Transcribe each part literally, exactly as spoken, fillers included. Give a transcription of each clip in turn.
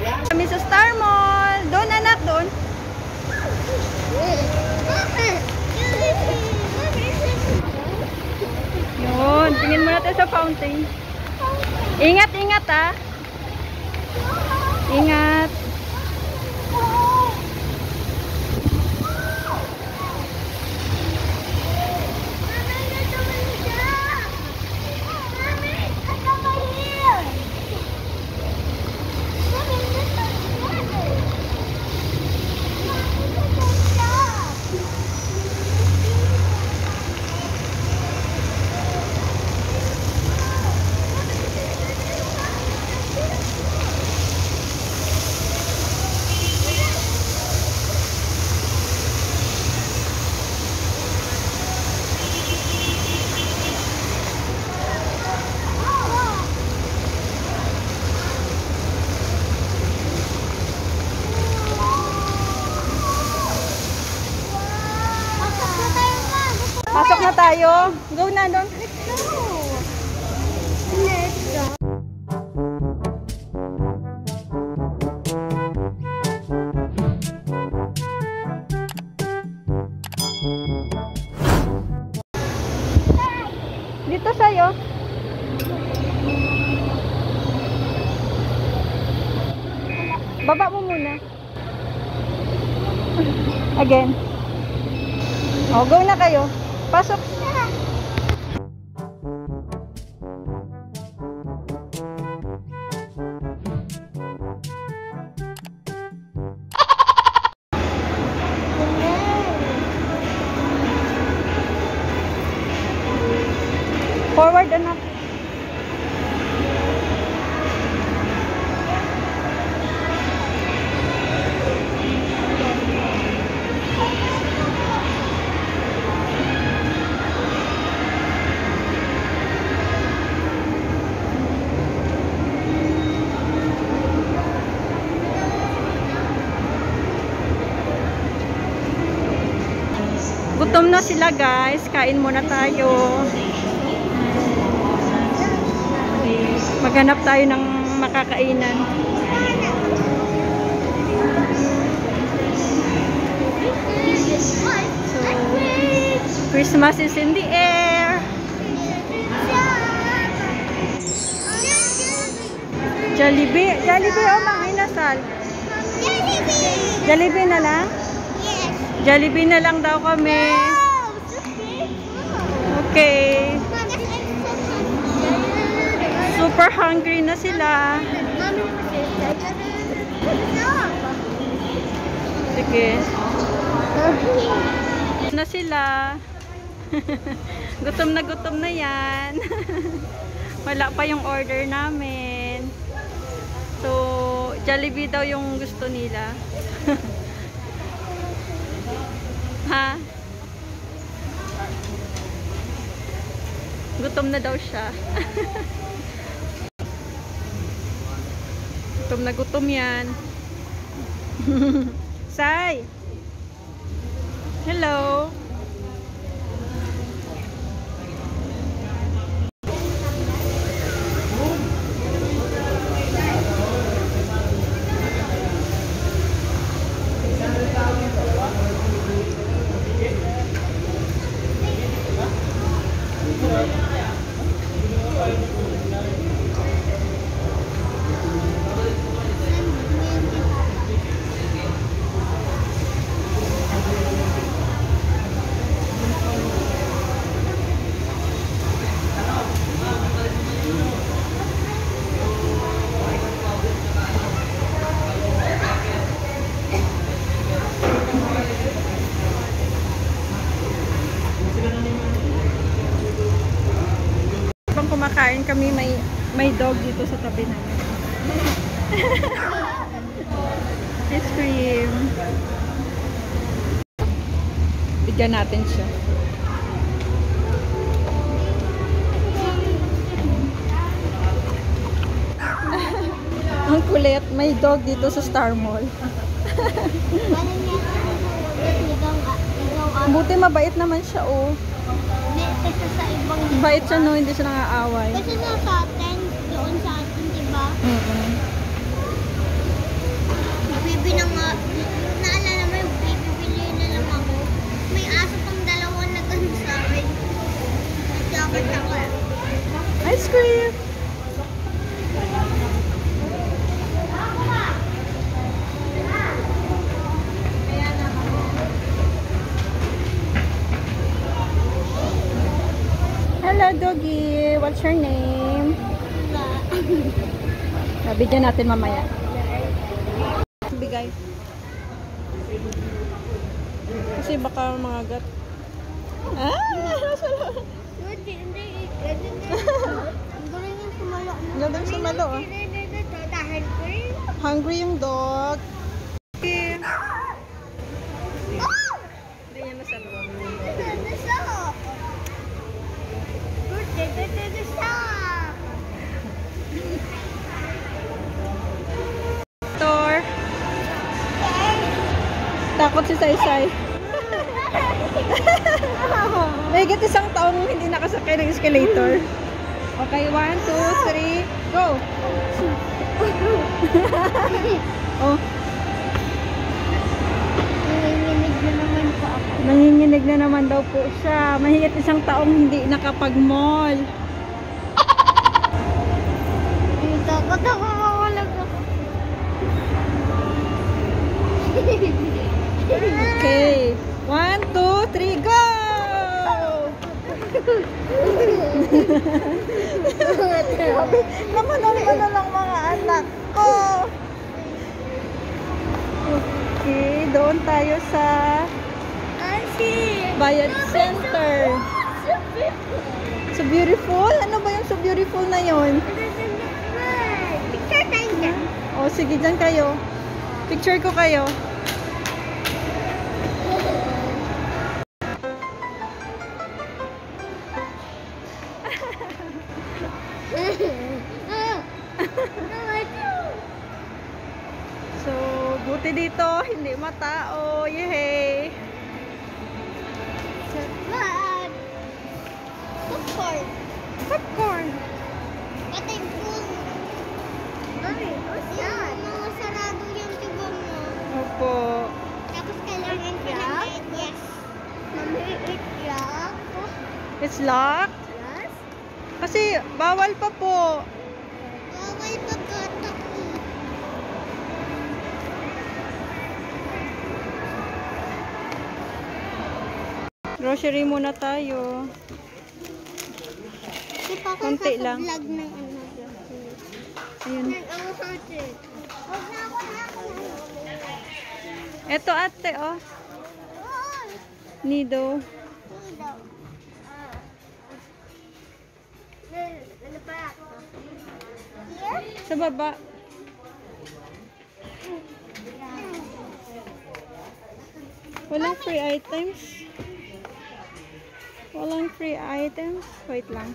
Kami sa Star Mall. Doon anak, doon. Yun, tingin muna tayo sa fountain. Ingat, ingat ah. Ingat. Pasok na tayo. Go na doon. Let's go. Let's go. Dito sa'yo. Baba mo muna. Again. Oh, go na kayo. Pasok. Forward anak. Gutom na sila guys, kain muna tayo. Maghanap tayo ng makakainan. So, Christmas is in the air. Jollibee, Jollibee o mga inasal. Jollibee! Jollibee na lang? Yes. Jollibee na lang daw kami. Okay. Super hungry na sila. Sige. Na sila. Gutom na gutom na yan. Wala pa yung order namin. So, Jollibee daw yung gusto nila. Ha? Gutom na daw siya. Gutom na gutom yan. Sai! Hello! Kumakain kami, may may dog dito sa tabi namin. Ice cream. Bigyan natin siya. Ang kulit, may dog dito sa Star Mall. Buti mabait naman siya, oh. Kasi sa ibang... Bait siya, no? Hindi siya nangaaway. Kasi nasa atin, doon sa atin, diba? Mm-mm. What's your name? Nabigyan natin mamaya. Bigay. Kasi baka mga gat. Ah! Hindi, hindi. Galing yung sumalo. Galing sumalo, ah. Dahil ko rin. Hungry yung dog. Hindi niya masabaw. Tor. Takot si Saysay. May higit isang taong hindi nakasakay ng escalator. Okay, one, two, three, go! Oh, Nanginginig na naman po ako. nanginginig na naman daw po siya. Mahigit isang taong hindi nakapag-mall. Takot ako mawalag ako. Okay, one, two, three, go! Naman na lang mga anak ko. Okay, doon tayo sa Bayad Center. So beautiful? Ano ba yung so beautiful na yon? Picture tayo dyan. O sige, dyan kayo. Picture ko kayo. So, buti dito, hindi matao. Yehey! Salad. Popcorn. Popcorn! Ito yung pool. Ay, what's that? Mga sarado yung tubo mo. Opo. Tapos kailangan ka ng medyas. Mamiit yak. It's locked? Yes. Kasi bawal pa po. Bawal pagkatak. Grocery muna tayo. Konti lang. Vlog ng ano. Ayun. Nag-awahati. Huwag na ako na ako. Eto ate, oh. Oo. Nido. Hindi daw. Ah. Ano pa? Here? Sa baba. Walang free items. Walang free items. Wait lang.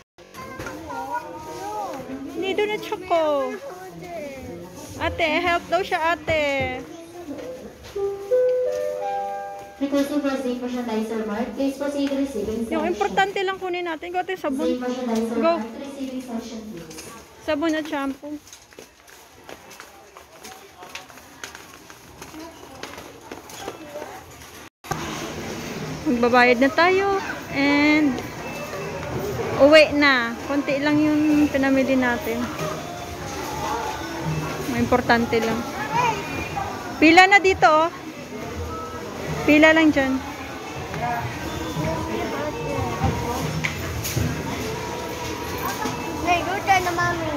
Nido na choco. Ate, help daw siya ate. Requesting for safe merchandiser mark. Please proceed to receiving Yung section. importante lang kunin natin. Go ate, Safe sabon. merchandiser Go. mark. Receiving section, please. Sabon at shampoo. Magbabayad na tayo. And uwi na. Konti lang yung pinamili natin. May importante lang. Pila na dito, oh. Pila lang dyan. Naguta na mami.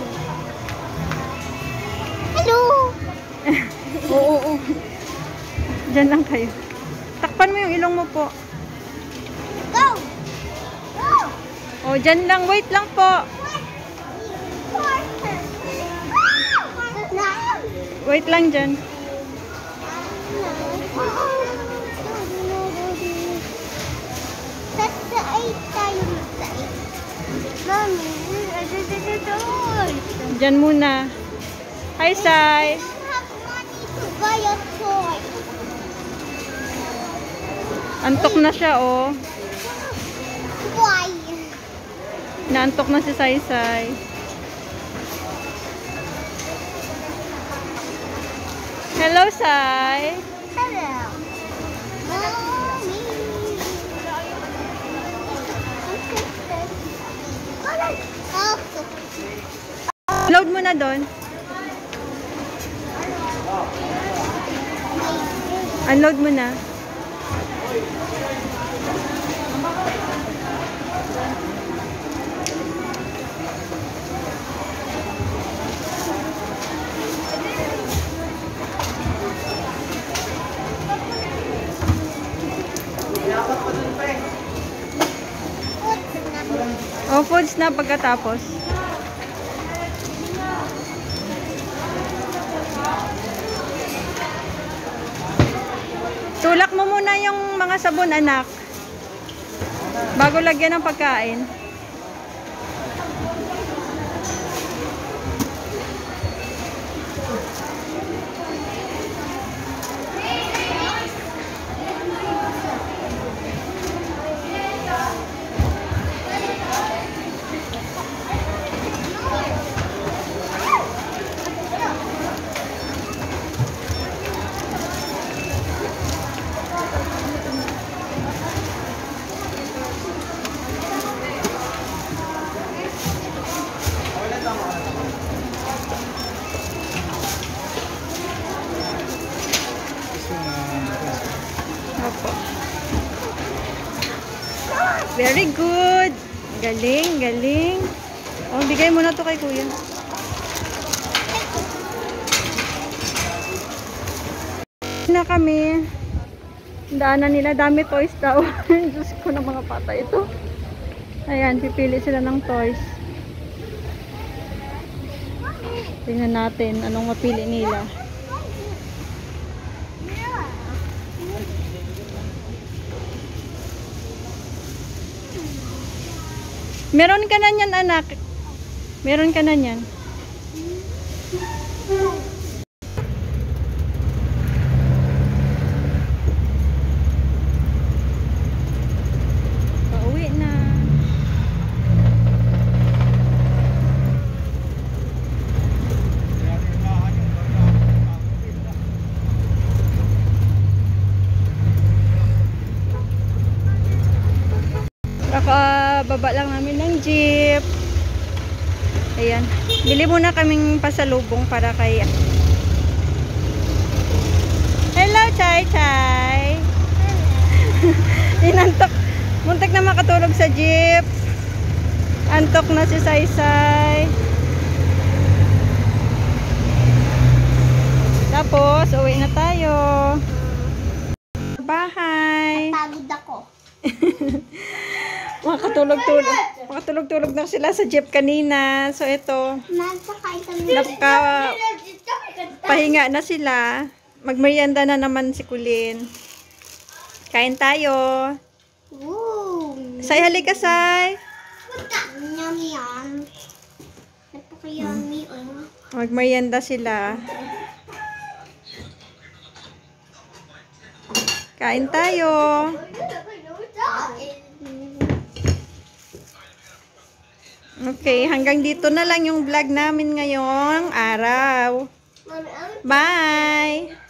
Hello! Oo, oo, oo. Dyan lang kayo. Takpan mo yung ilong mo po. Go! Go! O, dyan lang. Wait lang po. Wait lang dyan. Sa eight tayo sa eight. Mami, adadadadol. Dyan muna. Hi, Sai. I have money to buy a toy. Antok na siya, oh. Why? Naantok na si Sai Sai. Hello, Sai. Hello. Mommy. Oh, Load mo na doon. Unload mo na. goods na pagkatapos. Tulak mo muna yung mga sabon, anak. Bago lagyan ng pagkain. Opo. Very good. Galing, galing. Oh, bigay mo na to kay kuya. Na kami. Daanan nila, dami toys daw. Diyos ko na mga bata ito. Ayan, pipili sila ng toys. Tingnan natin anong mapili nila. Meron ka na niyan, anak. Meron ka na niyan. Pauwi na. Baba lang namin ng jeep. Ayan. Bili muna kaming pasalubong para kay... Hello, Chay Chay! Inantok. Muntik na makatulog sa jeep. Antok na si Saysay. Tapos, uwi na tayo. Bahay. Pagod ako. Makatulog-tulog. Makatulog-tulog na sila sa jeep kanina. So, ito. Nagpakain kami. Napaka pahinga na sila. Magmerienda na naman si Kulin. Kain tayo. Woo! Say, halika, Say. Yummy yan. Napaka-yummy. Oh. Magmerienda sila. Kain tayo. Okay, hanggang dito na lang yung vlog namin ngayong araw. Bye!